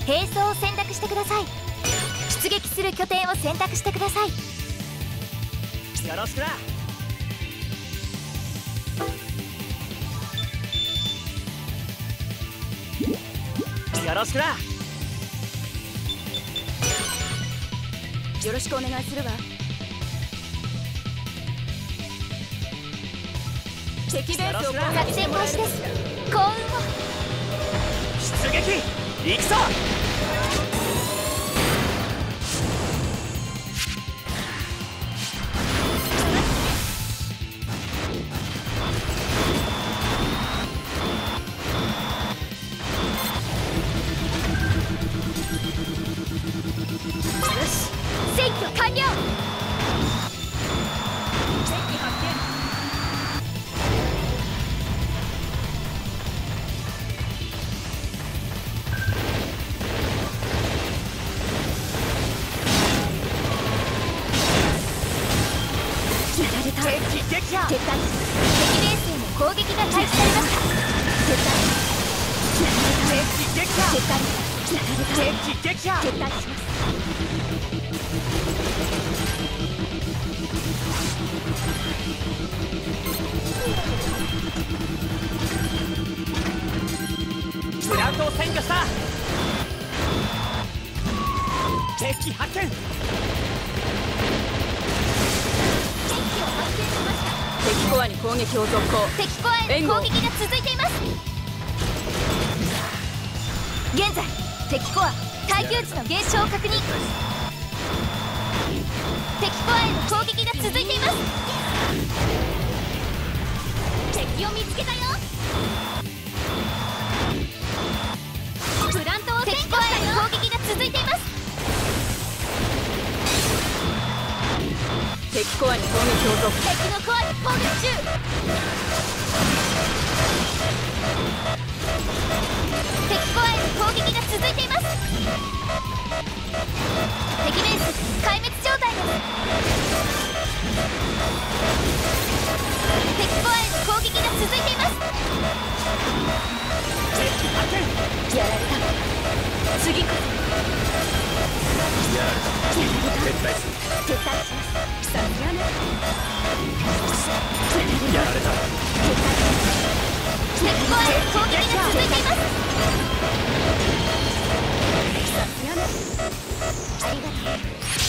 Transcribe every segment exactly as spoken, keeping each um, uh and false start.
兵装を選択してください。出撃する拠点を選択してください。 よろしくな。よろしくな。 よろしくお願いするわ。敵ベースを作戦開始です。幸運を。 出撃行くぞ。 選挙完了。 敵発見。 やられた。 敵撃破。 撤退。敵ベースへの攻撃が開始されました。撤退。やられた。 敵撃破。 撤退。やられた。 敵撃破。 撤退します。 プラントを占拠した。敵発見。 敵コアに攻撃を続行。敵コアへの攻撃が続いています。現在敵コア耐久値の減少を確認。敵コアへの攻撃が続いています。敵を見つけたよ。プラントを敵コアへの攻撃が続いています。敵コアに攻撃を続行。敵のコアに攻撃中。敵コアへの攻撃が続いています。敵ベース壊滅状態です。敵コアへの攻撃が続いています。 敵発見。 やられた。次こそ。 やられた。撤退する。 撤退します。さすがね。 やられた。 撤退。敵コアへの攻撃が続いています。さすがね。ありがとう。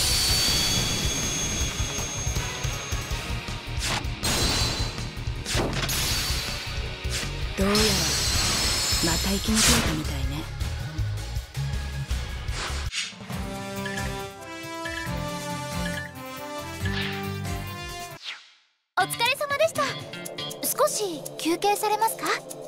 どうやらまた生き残れたみたいね。お疲れ様でした。少し休憩されますか？